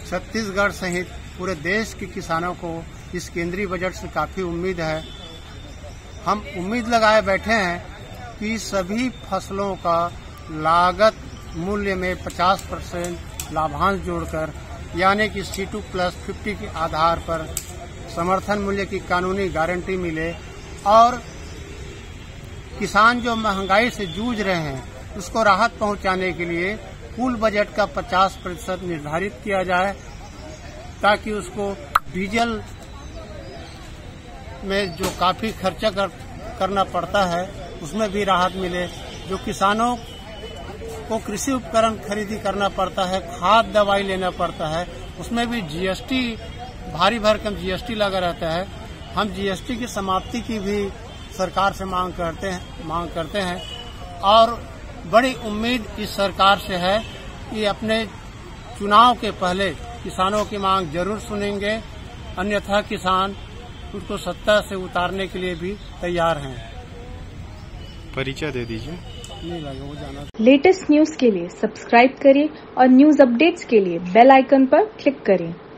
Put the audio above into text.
छत्तीसगढ़ सहित पूरे देश के किसानों को इस केंद्रीय बजट से काफी उम्मीद है। हम उम्मीद लगाए बैठे हैं कि सभी फसलों का लागत मूल्य में 50% लाभांश जोड़कर यानी कि C2+50 के आधार पर समर्थन मूल्य की कानूनी गारंटी मिले और किसान जो महंगाई से जूझ रहे हैं उसको राहत पहुंचाने के लिए कुल बजट का 50% निर्धारित किया जाए ताकि उसको डीजल में जो काफी खर्चा करना पड़ता है उसमें भी राहत मिले। जो किसानों को कृषि उपकरण खरीदी करना पड़ता है, खाद दवाई लेना पड़ता है, उसमें भी जीएसटी भारी भरकम जीएसटी लगा रहता है। हम जीएसटी की समाप्ति की भी सरकार से मांग करते हैं और बड़ी उम्मीद इस सरकार से है कि अपने चुनाव के पहले किसानों की मांग जरूर सुनेंगे, अन्यथा किसान उसको सत्ता से उतारने के लिए भी तैयार हैं। परिचय दे दीजिए। नहीं लगे वो जाना। लेटेस्ट न्यूज के लिए सब्सक्राइब करें और न्यूज अपडेट्स के लिए बेल आइकन पर क्लिक करें।